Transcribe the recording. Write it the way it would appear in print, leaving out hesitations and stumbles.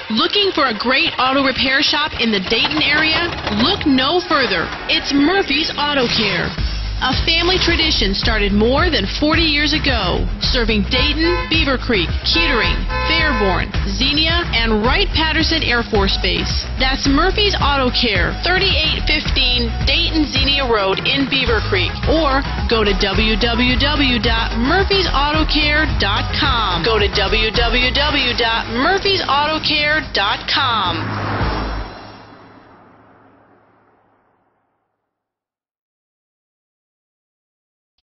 Looking for a great auto repair shop in the Dayton area? Look no further. It's Murphy's Auto Care. A family tradition started more than 40 years ago, serving Dayton, Beaver Creek, Kettering, Fairborn, Xenia, and Wright-Patterson Air Force Base. That's Murphy's Auto Care, 3815 Dayton Xenia Road in Beaver Creek, or go to www.murphysautocare.com. Go to www.murphysautocare.com.